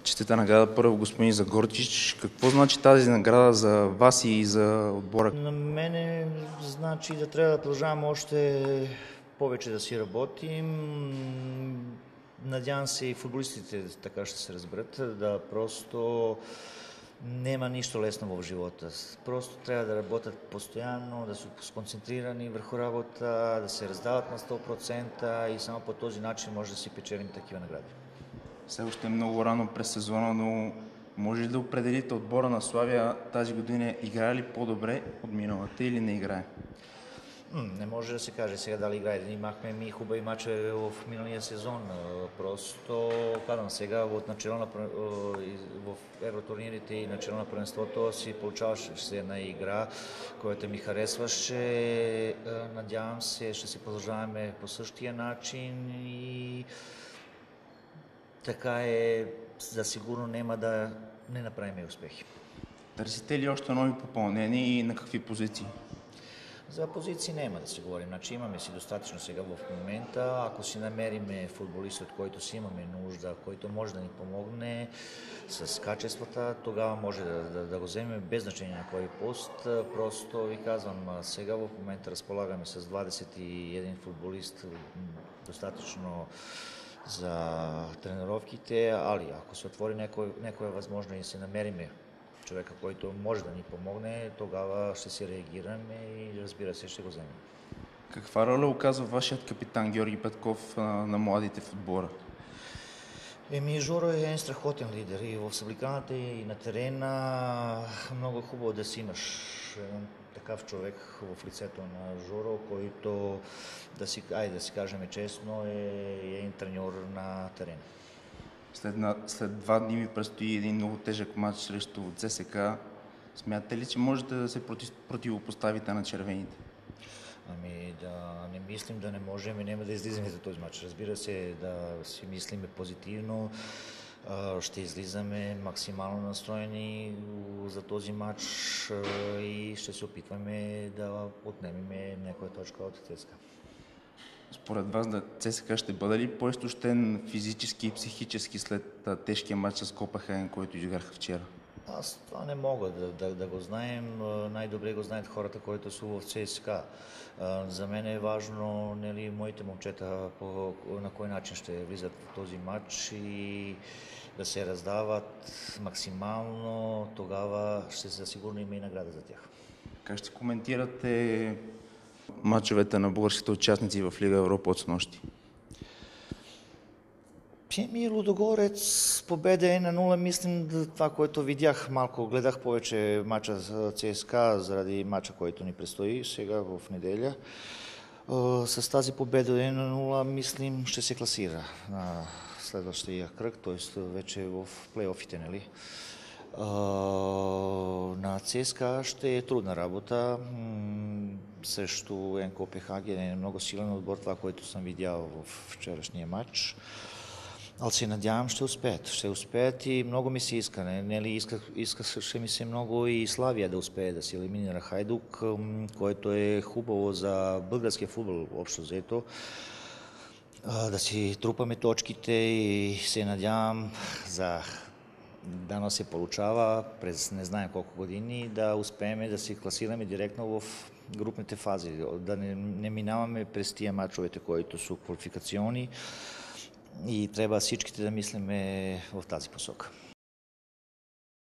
Честита награда първо, господин Загорчич. Какво значи тази награда за вас и за отбора? На мене значи да трябва да продължаваме още повече да си работим. Надявам се и футболистите така ще се разберат, да просто няма нищо лесно в живота. Просто трябва да работят постоянно, да са сконцентрирани върху работа, да се раздават на 100% и само по този начин може да си печелим такива награди. Все още е много рано през сезона, но може ли да определите отбора на Славия тази година играе ли по-добре от миналата или не играе? Не може да се каже сега дали играе. Имахме и хубави мачове в миналия сезон. Просто казвам сега в в евротурнирите и начало на първенството си получаваше се една игра, която ми харесваше. Надявам се, ще си продължаваме по същия начин и така е, за сигурно няма да не направим успехи. Търсите ли още нови попълнения и на какви позиции? За позиции няма да си говорим. Значи имаме си достатъчно сега в момента. Ако си намериме футболист, от който си имаме нужда, който може да ни помогне с качествата, тогава може да го вземем без значение на кой пост. Просто ви казвам, сега в момента разполагаме с 21 футболист, достатъчно за тренировките, али ако се отвори някоя възможно и се намериме човека, който може да ни помогне, тогава ще се реагираме и разбира се ще го вземем. Каква роля оказва вашият капитан Георги Петков на младите футбола? Жоро е един страхотен лидер и в събликаната и на терена. Много е хубаво да си имаш такъв човек в лицето на Жоро, който да си кажем честно е един треньор на терена. След 2 дни ви предстои един много тежък матч срещу ЦСКА. Смятате ли, че можете да се противопоставите на червените? Да не мислим да не можем и няма да излизаме за този матч. Разбира се, да си мислиме позитивно. Ще излизаме максимално настроени за този матч и ще се опитваме да отнемем някоя точка от ЦСКА. Според вас ЦСКА ще бъде ли по-изтощен физически и психически след тежкия матч с Копенхаген, който изиграха вчера? Аз това не мога да го знаем. Най-добре го знаят хората, които са в ЦСКА. За мен е важно моите момчета на кой начин ще влизат в този матч и да се раздават максимално. Тогава ще се сигурно има и награда за тях. Как ще коментирате мачовете на българските участници в Лига Европа от снощи? Лудогорец, победа 1-0, мислим това, което видях. Малко гледах повече мача за ЦСКА заради мача, който ни предстои сега в неделя. С тази победа 1-0, мислим, ще се класира на следващия кръг, т.е. вече в плейофите, нали? На ЦСКА ще е трудна работа. Също Копенхаген е много силен отбор, това, което съм видял в вчерашния матч. Але се надявам, ще успеят. Ще успеят и много ми се иска. Искаше ми се много и Славия да успее да се елиминира Хайдук, което е хубаво за българския футбол общо взето. Да си трупаме точките и се надявам дано се получава през не знаем колко години да успеем да се класираме директно в групните фази. Да не минаваме през тия мачовете, които са квалификационни и трябва всичките да мислиме в тази посока.